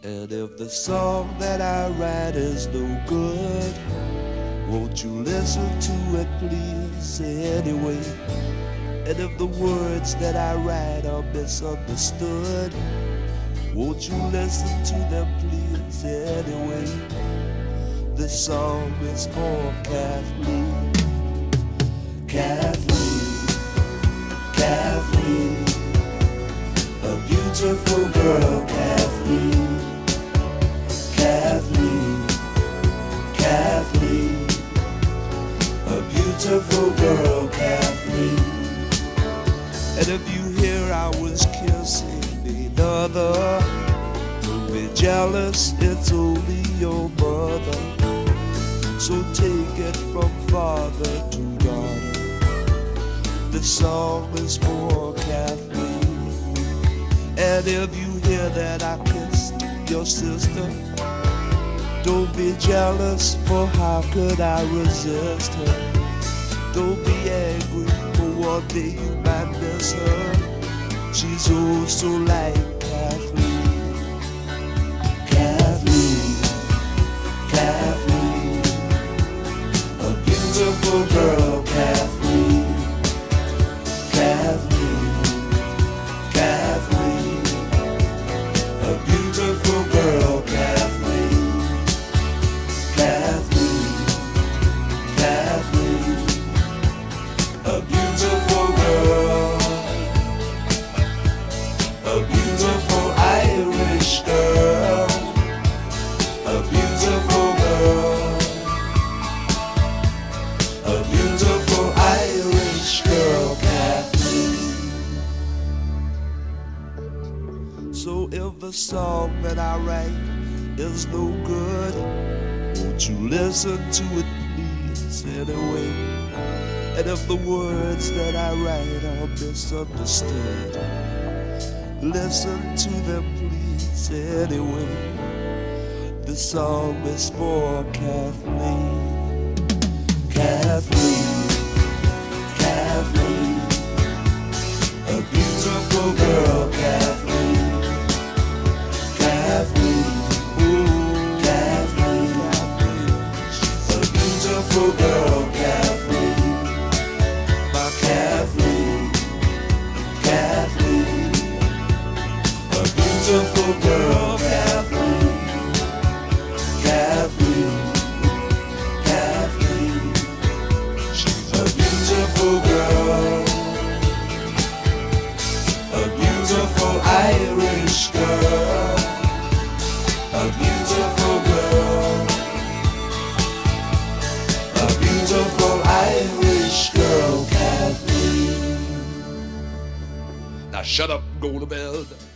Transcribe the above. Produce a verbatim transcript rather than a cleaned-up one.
And if the song that I write is no good, won't you listen to it please anyway? And if the words that I write are misunderstood, won't you listen to them please anyway? This song is for Kathleen. Kathleen, Kathleen, a beautiful girl, Kathleen. Kathleen, Kathleen, a beautiful girl, Kathleen. And if you hear I was kissing another, don't be jealous, it's only your mother. So take it from father to daughter. This song is for Kathleen. And if you hear that I kissed your sister, don't be jealous, for how could I resist her? Don't be angry, for one day you might miss her. She's oh so like Kathleen. Kathleen, Kathleen, a beautiful girl, Kathleen. Kathleen, Kathleen, a beautiful girl, Kathleen. Kathleen, Kathleen, a beautiful girl, a beautiful Irish girl, a beautiful girl, a beautiful Irish girl, Kathleen. So if the song that I write is no good, won't you listen to it please anyway? And if the words that I write are misunderstood, listen to them please anyway. The song is for Kathleen. Kathleen, Kathleen, a beautiful girl, Kathleen. Kathleen, ooh, Kathleen, a beautiful girl, Kathleen. My Kathleen, Kathleen, a beautiful girl, Kathleen. Kathleen, Kathleen, she's a beautiful girl, a beautiful Irish girl, a beautiful girl, a beautiful Irish girl, Kathleen. Now shut up and go to bed.